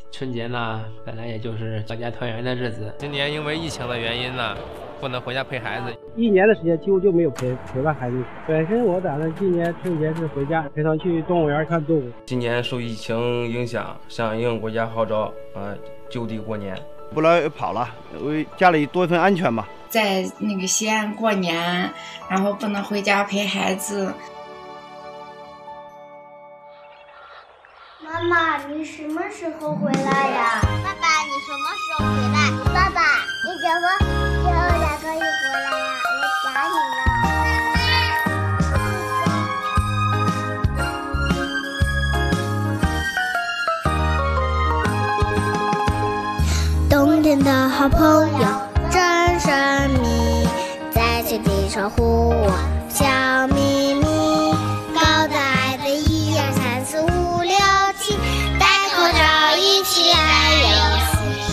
春节呢，本来也就是大家团圆的日子。今年因为疫情的原因呢，不能回家陪孩子。 一年的时间几乎就没有陪伴孩子。本身我打算今年春节是回家陪他去动物园看动物。 今年受疫情影响，响应国家号召，就地过年。 不来跑了，为家里多一份安全吧。 在那个西安过年，然后不能回家陪孩子。 妈妈，你什么时候回来呀？ 爸爸，你什么时候回来？ 爸爸，你怎么最后2个月回来呀？我想你了。冬天的好朋友真神秘，在雪地守护我笑眯眯。高的矮的1、2、3、4、5、6、7，戴口罩一起来游戏。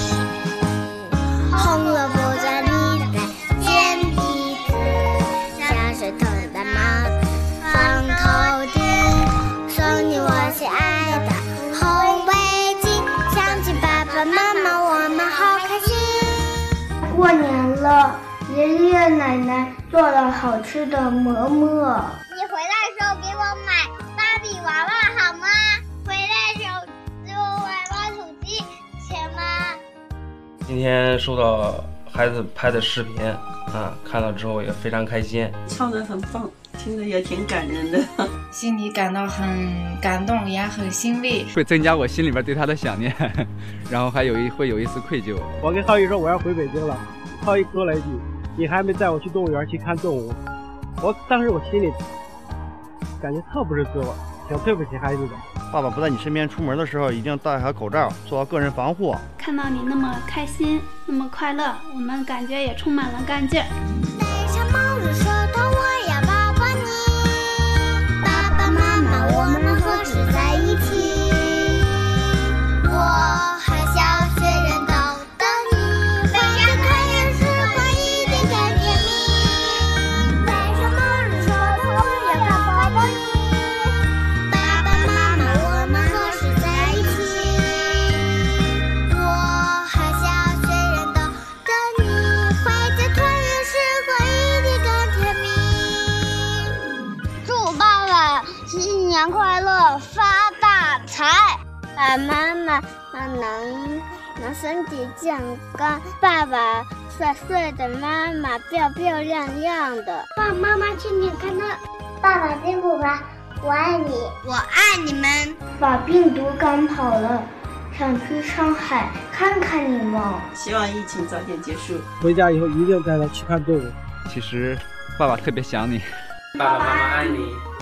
红萝卜在你的尖鼻子，像水头的帽子放头顶，送你我心爱的红围巾，想起爸爸妈妈我们好开心。过年了，爷爷奶奶做了好吃的馍馍。 你回来的时候给我买芭比娃娃好吗？回来的时候给我买挖土机，行吗？ 今天收到孩子拍的视频，看到之后也非常开心。 唱得很棒，听着也挺感人的， 心里感到很感动，也很欣慰， 会增加我心里边对他的想念，然后会有一丝愧疚。 我跟浩宇说我要回北京了，浩宇说了一句：“你还没带我去动物园去看动物。”当时我心里感觉特不是滋味，挺对不起孩子的。 爸爸不在你身边，出门的时候一定戴好口罩，做好个人防护。 看到你那么开心，那么快乐，我们感觉也充满了干劲。 戴上帽子，手头我要抱抱你，爸爸妈妈我们何时在一起？我和小雪人都等你，回家团圆时光一定更甜蜜。戴上帽子，手头我要抱抱你，爸爸妈妈我们何时在一起？我和小雪人都等你，回家团圆时光一定更甜蜜。 祝爸爸新年快乐，发大财！ 爸爸妈妈能身体健康，爸爸帅帅的，妈妈漂漂亮亮的。爸爸妈妈新年快乐！爸爸辛苦了，我爱你， 我爱你们。 把病毒赶跑了，想去上海看看你们。 希望疫情早点结束。 回家以后一定带他去看动物。 其实爸爸特别想你， 爸爸妈妈爱你。